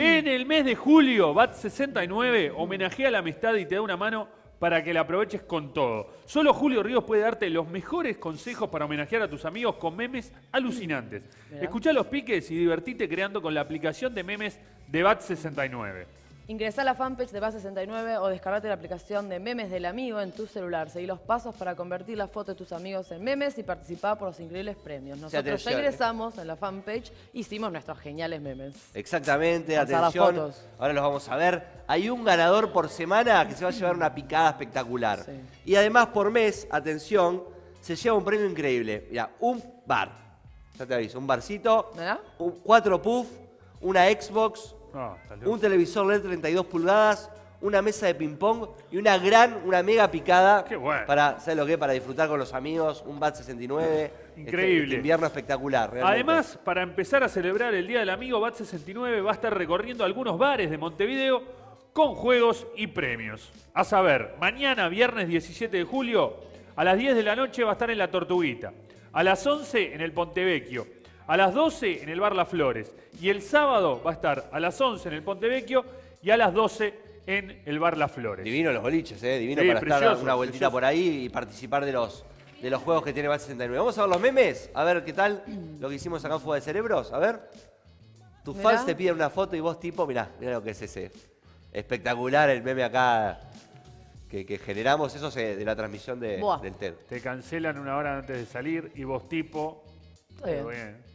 En el mes de julio, BAT69 homenajea la amistad y te da una mano para que la aproveches con todo. Solo Julio Ríos puede darte los mejores consejos para homenajear a tus amigos con memes alucinantes. Mirá. Escuchá los piques y divertite creando con la aplicación de memes de BAT69. Ingresá a la fanpage de BAT69 o descargate la aplicación de Memes del Amigo en tu celular. Seguí los pasos para convertir la foto de tus amigos en memes y participar por los increíbles premios. Nosotros ya ingresamos en la fanpage, hicimos nuestros geniales memes. Exactamente, Pasar las atención. fotos. Ahora los vamos a ver. Hay un ganador por semana que se va a llevar una picada espectacular. Sí. Y además por mes, atención, se lleva un premio increíble. Mira, un bar. Ya te aviso, un barcito, ¿Verdad? 4 puff, una Xbox, No, está loco. un televisor LED 32 pulgadas, una mesa de ping-pong y una mega picada. Qué bueno. Para, ¿sabes lo que? Para disfrutar con los amigos, un BAT 69. Increíble. Este invierno espectacular, realmente. Además, para empezar a celebrar el Día del Amigo, BAT69 va a estar recorriendo algunos bares de Montevideo con juegos y premios. A saber, mañana, viernes 17 de julio, a las 10 de la noche va a estar en La Tortuguita, a las 11 en el Pontevecchio, a las 12 en el Bar Las Flores y el sábado va a estar a las 11 en el Pontevecchio y a las 12 en el Bar Las Flores. Divino los boliches, divino Sí, para estar precioso, una vueltita precioso. por ahí y participar de los juegos que tiene BAT 69. Vamos a ver los memes, a ver qué tal lo que hicimos acá en Fuga de Cerebros, a ver. Tus Mirá. fans te piden una foto y vos tipo, mirá lo que es ese. Espectacular el meme acá que generamos, eso de la transmisión Buah. del TED. Te cancelan una hora antes de salir y vos tipo... Está bien. Pero bien.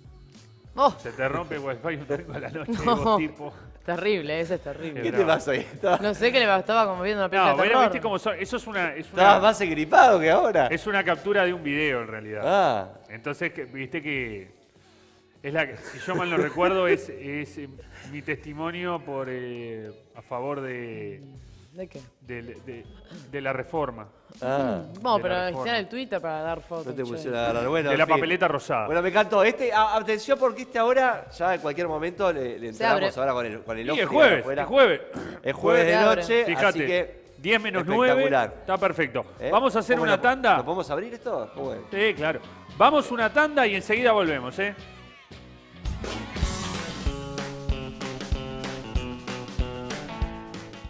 Oh, Se te rompe el wifi un domingo a la noche y No. vos tipo... terrible, ese es terrible. ¿Qué te bravo. pasó ahí? No sé qué le estaba como viendo una película No, de bueno, terror. viste cómo son. Eso Estabas más engripado que ahora. es una captura de un video en realidad. Ah, Entonces, viste que es si yo mal no recuerdo, es mi testimonio por a favor ¿De qué? de la reforma. No, De pero la reforma. está en el Twitter para dar fotos. no te che. pusieron a agarrar. Bueno, De la en fin. papeleta rosada. Bueno, me encantó. Atención porque ahora, ya en cualquier momento, le entramos abre. ahora con el Y off es que jueves, afuera. es jueves. Es jueves de Se abre. noche, Fíjate, así que 10 menos 9, espectacular. está perfecto. ¿Eh? Vamos a hacer ¿Cómo una ¿Lo tanda. podemos abrir esto? ¿Cómo es? Sí, claro. Vamos una tanda y enseguida volvemos, ¿eh?